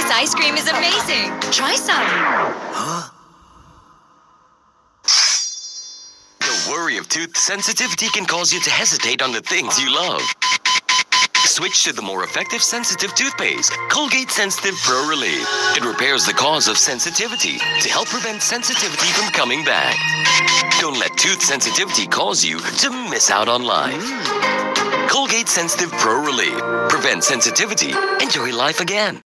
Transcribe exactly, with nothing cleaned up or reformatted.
This ice cream is amazing. Try some. Huh? The worry of tooth sensitivity can cause you to hesitate on the things you love. Switch to the more effective sensitive toothpaste, Colgate Sensitive Pro Relief. It repairs the cause of sensitivity to help prevent sensitivity from coming back. Don't let tooth sensitivity cause you to miss out on life. Colgate Sensitive Pro Relief. Prevent sensitivity. Enjoy life again.